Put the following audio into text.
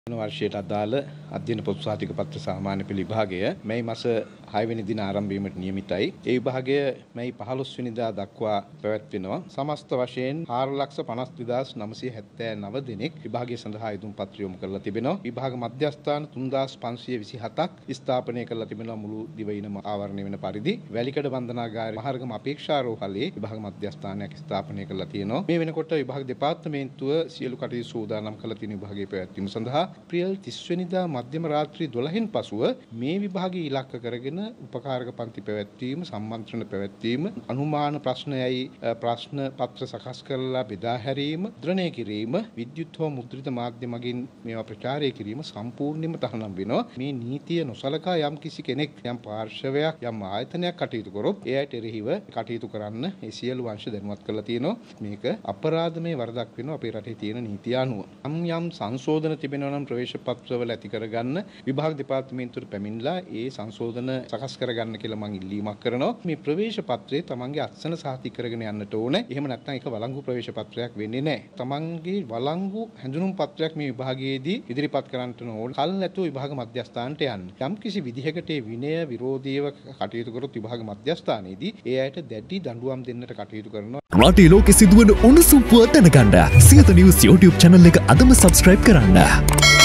වර්ෂයට අදාළ අධ්‍යයන පොත් සහතික පත්‍ර සාමාන්‍ය පෙළ විභාගය මේ මාස 6 වෙනි දින ආරම්භ වීමට නියමිතයි. ඒ විභාගය මේ 15 වෙනිදා දක්වා පැවැත්වෙනවා. සමස්ත වශයෙන් 4,52,979 දෙනෙක් විභාගය සඳහා යෙදුම් පත්‍ර යොමු කරලා තිබෙනවා. විභාග මධ්‍යස්ථාන 3,527ක් ස්ථාපනය කරලා තිබෙනවා මුළු දිවයිනම ආවරණය වෙන පරිදි. වැලිකඩ බන්ධනාගාර මහර්ගම අපේක්ෂාරෝහලේ විභාග මධ්‍යස්ථානයක් ස්ථාපනය කරලා තියෙනවා. මේ වෙනකොට විභාග දෙපාර්තමේන්තුව සියලු කටයුතු සූදානම් කරලා තියෙන විභාගයේ පැවැත්වීම සඳහා අප්‍රේල් 30 වෙනිදා මධ්‍යම රාත්‍රී 12න් පසුව මේ විභාගයේ ඉලක්ක කරගෙන උපකාරක පන්ති පැවැත්වීම, සම්මන්ත්‍රණ පැවැත්වීම, අනුමාන ප්‍රශ්නයයි ප්‍රශ්න පත්‍ර සකස් කරලා බෙදා හැරීම, මුද්‍රණය කිරීම, විද්‍යුත් හෝ මුද්‍රිත මාධ්‍ය මගින් මේවා ප්‍රචාරය කිරීම සම්පූර්ණයෙන්ම තහනම් වෙනවා. මේ නීතිය නොසලකා යම් කිසි කෙනෙක් යම් පාර්ශවයක් යම් ආයතනයක් කටයුතු කරොත් එයට එරෙහිව කටයුතු කරන්න ඒ සියලු අංශ දැනුවත් කරලා තියෙනවා. මේක අපරාධමය වරදක් වෙනවා අපේ රටේ තියෙන නීතිය අනුව. යම් සංශෝධන තිබෙනවා නම් ප්‍රවේශ පත්‍රවල ඇති කරගන්න විභාග දෙපාර්තමේන්තුවට පැමිණලා ඒ සංශෝධන සකස් කරගන්න කියලා මම ඉල්ලීමක් කරනවා. මේ ප්‍රවේශ පත්‍රය තමන්ගේ අත්සන සාතික කරගෙන යන්නට ඕනේ. එහෙම නැත්නම් ඒක වළංගු ප්‍රවේශ පත්‍රයක් වෙන්නේ නැහැ. තමන්ගේ වළංගු හැඳුනුම් පත්‍රයක් මේ විභාගයේදී ඉදිරිපත් කරන්නට ඕනේ. කල් නැතුව විභාග මධ්‍යස්ථානට යන්න. යම් කිසි විදිහකට විනය විරෝධීව කටයුතු කරොත් විභාග මධ්‍යස්ථානයේදී ඒ අයට දැඩි දඬුවම් දෙන්නට කටයුතු කරනවා. රටේ ලෝකෙ සිදුවන උණුසුම් පුවත් දැනගන්න සියත නිවුස් YouTube channel එක අදම subscribe කරන්න.